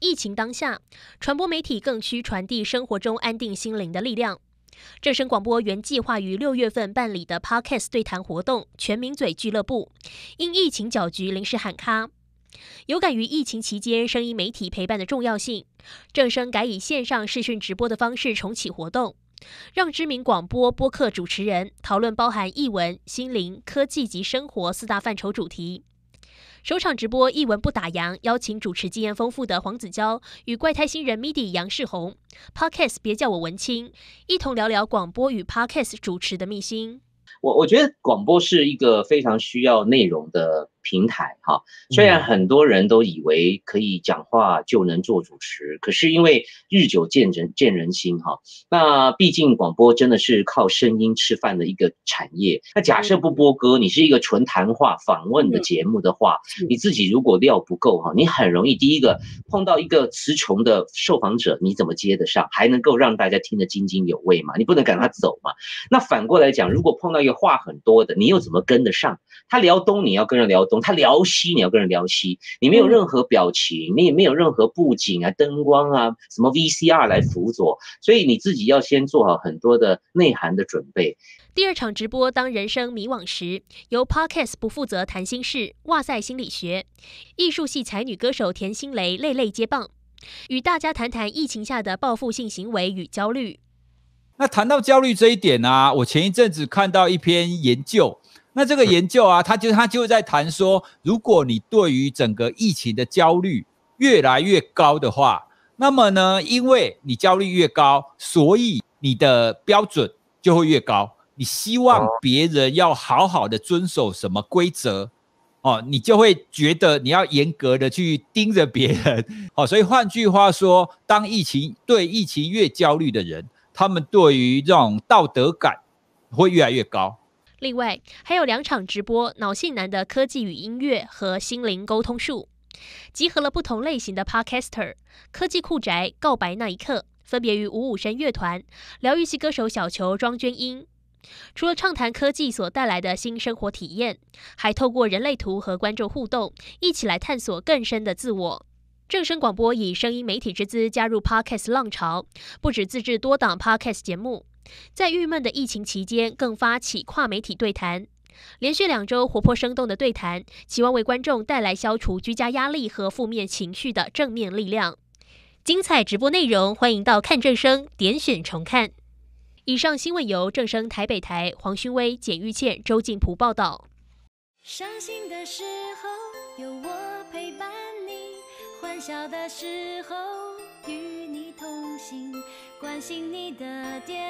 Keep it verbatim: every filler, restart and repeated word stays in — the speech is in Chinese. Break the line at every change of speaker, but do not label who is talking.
疫情当下，传播媒体更需传递生活中安定心灵的力量。正声广播原计划于六月份办理的 Podcast 对谈活动“全民嘴俱乐部”，因疫情搅局临时喊卡。有感于疫情期间声音媒体陪伴的重要性，正声改以线上视讯直播的方式重启活动，让知名广播播客主持人讨论包含艺文、心灵、科技及生活四大范畴主题。首场直播艺文不打烊，邀请主持经验丰富的黄子佼与怪胎新人 M I D I 杨世宏 ，Podcast 别叫我文青，一同聊聊广播与 Podcast 主持的秘辛。
我我觉得广播是一个非常需要内容的平台哈，虽然很多人都以为可以讲话就能做主持，可是因为日久见人见人心哈，那毕竟广播真的是靠声音吃饭的一个产业。那假设不播歌，你是一个纯谈话访问的节目的话，你自己如果料不够哈，你很容易第一个碰到一个词穷的受访者，你怎么接得上，还能够让大家听得津津有味嘛？你不能赶他走嘛。那反过来讲，如果碰到一个话很多的，你又怎么跟得上？他聊东你要跟人聊东，他聊西你要跟人聊西，你没有任何表情，你也没有任何布景啊、灯光啊、什么 V C R 来辅佐，所以你自己要先做好很多的内涵的准备。
第二场直播当人生迷惘时，由 Podcast 不负责谈心事、哇塞心理学，艺术系才女歌手田心蕾泪泪接棒，与大家谈谈疫情下的报复性行为与焦虑。
那谈到焦虑这一点啊，我前一阵子看到一篇研究，那这个研究啊，他就他就在谈说，如果你对于整个疫情的焦虑越来越高的话，那么呢，因为你焦虑越高，所以你的标准就会越高，你希望别人要好好的遵守什么规则哦，你就会觉得你要严格的去盯着别人哦，所以换句话说，当疫情对疫情越焦虑的人，他们对于这种道德感会越来越高。
另外，还有两场直播，脑性男的科技与音乐和心灵沟通术，集合了不同类型的 Podcaster， 科技酷宅、告白那一刻，分别于五五声乐团、疗愈系歌手小球庄娟英。除了畅谈科技所带来的新生活体验，还透过人类图和观众互动，一起来探索更深的自我。正声广播以声音媒体之姿加入 Podcast 浪潮，不止自制多档 Podcast 节目，在郁闷的疫情期间，更发起跨媒体对谈，连续两周活泼生动的对谈，期望为观众带来消除居家压力和负面情绪的正面力量。精彩直播内容，欢迎到看正声点选重看。以上新闻由正声台北台黄勋威、简玉倩、周静璞报道。
伤心的时候有我陪伴你，欢笑的时候与你同行，关心你的点